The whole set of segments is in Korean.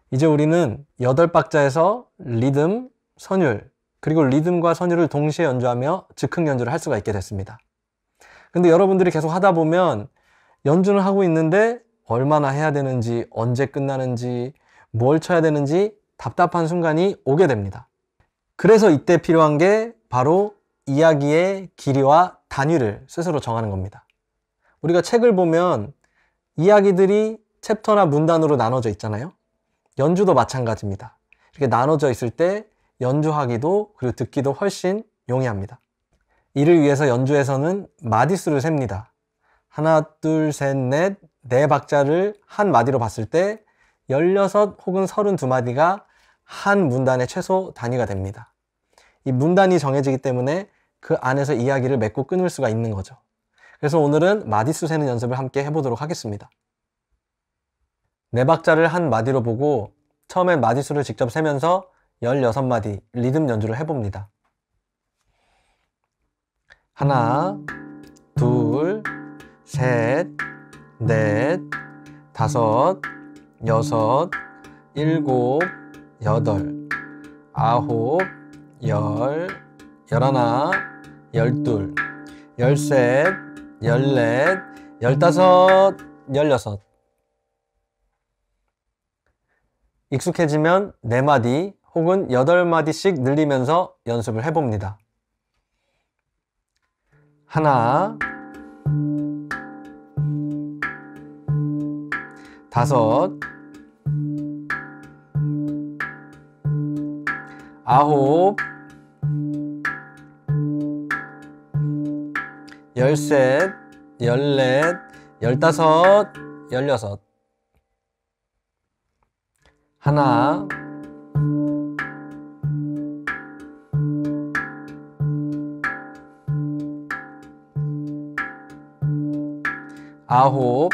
이제 우리는 8박자에서 리듬, 선율, 그리고 리듬과 선율을 동시에 연주하며 즉흥 연주를 할 수가 있게 됐습니다. 근데 여러분들이 계속 하다 보면 연주는 하고 있는데 얼마나 해야 되는지, 언제 끝나는지, 뭘 쳐야 되는지 답답한 순간이 오게 됩니다. 그래서 이때 필요한 게 바로 이야기의 길이와 단위를 스스로 정하는 겁니다. 우리가 책을 보면 이야기들이 챕터나 문단으로 나눠져 있잖아요. 연주도 마찬가지입니다. 이렇게 나눠져 있을 때 연주하기도 그리고 듣기도 훨씬 용이합니다. 이를 위해서 연주에서는 마디수를 셉니다. 하나, 둘, 셋, 넷, 네 박자를 한 마디로 봤을 때 16 혹은 32마디가 한 문단의 최소 단위가 됩니다. 이 문단이 정해지기 때문에 그 안에서 이야기를 맺고 끊을 수가 있는 거죠. 그래서 오늘은 마디수 세는 연습을 함께 해보도록 하겠습니다. 네 박자를 한 마디로 보고 처음엔 마디수를 직접 세면서 16마디 리듬 연주를 해봅니다. 하나, 둘, 셋, 넷, 다섯, 여섯, 일곱, 여덟, 아홉, 열, 열하나, 열둘, 열셋, 열넷, 열다섯, 열여섯. 익숙해지면 4마디 혹은 8마디씩 늘리면서 연습을 해봅니다. 하나, 다섯, 아홉, 열셋, 열넷, 열다섯, 열여섯. 하나, 아홉,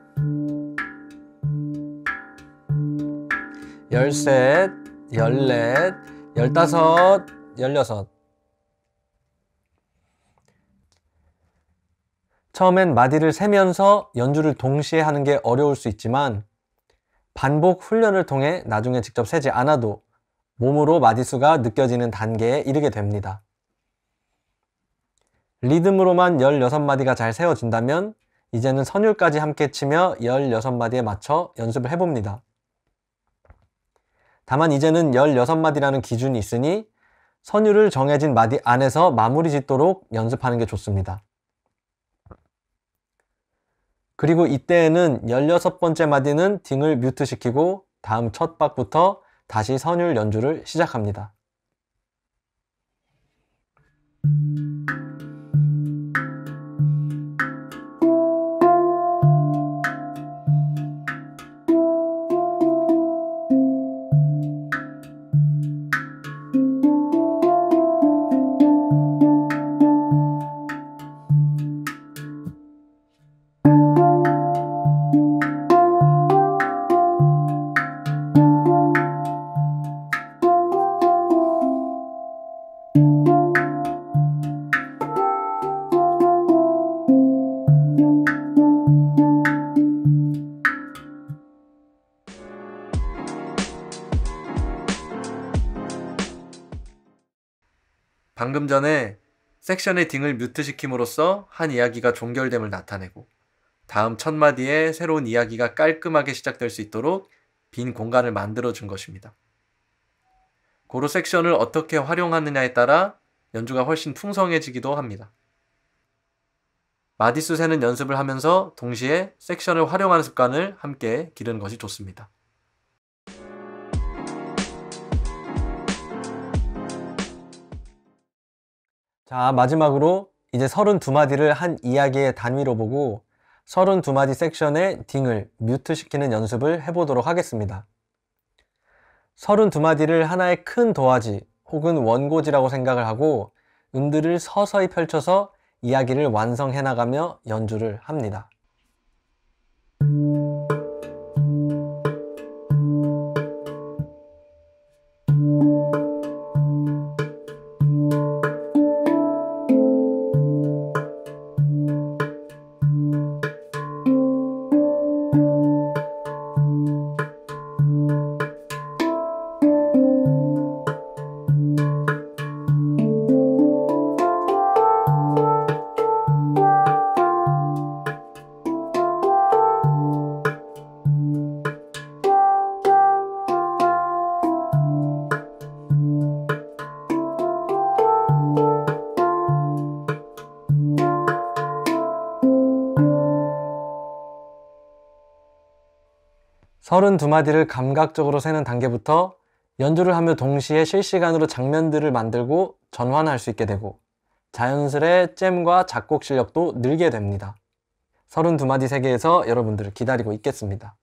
열셋, 열넷, 열다섯, 열여섯. 처음엔 마디를 세면서 연주를 동시에 하는 게 어려울 수 있지만 반복 훈련을 통해 나중에 직접 세지 않아도 몸으로 마디수가 느껴지는 단계에 이르게 됩니다. 리듬으로만 16마디가 잘 세워진다면 이제는 선율까지 함께 치며 16마디에 맞춰 연습을 해봅니다. 다만 이제는 16마디라는 기준이 있으니 선율을 정해진 마디 안에서 마무리 짓도록 연습하는 게 좋습니다. 그리고 이때에는 16번째 마디는 딩을 뮤트시키고 다음 첫 박부터 다시 선율 연주를 시작합니다. 방금 전에 섹션의 딩을 뮤트시킴으로써 한 이야기가 종결됨을 나타내고 다음 첫 마디에 새로운 이야기가 깔끔하게 시작될 수 있도록 빈 공간을 만들어준 것입니다. 고로 섹션을 어떻게 활용하느냐에 따라 연주가 훨씬 풍성해지기도 합니다. 마디수 세는 연습을 하면서 동시에 섹션을 활용하는 습관을 함께 기르는 것이 좋습니다. 자, 마지막으로 이제 32마디를 한 이야기의 단위로 보고 32마디 섹션의 딩을 뮤트시키는 연습을 해보도록 하겠습니다. 32마디를 하나의 큰 도화지 혹은 원고지라고 생각을 하고 음들을 서서히 펼쳐서 이야기를 완성해 나가며 연주를 합니다. 32마디를 감각적으로 세는 단계부터 연주를 하며 동시에 실시간으로 장면들을 만들고 전환할 수 있게 되고 자연스레 잼과 작곡 실력도 늘게 됩니다. 32마디 세계에서 여러분들을 기다리고 있겠습니다.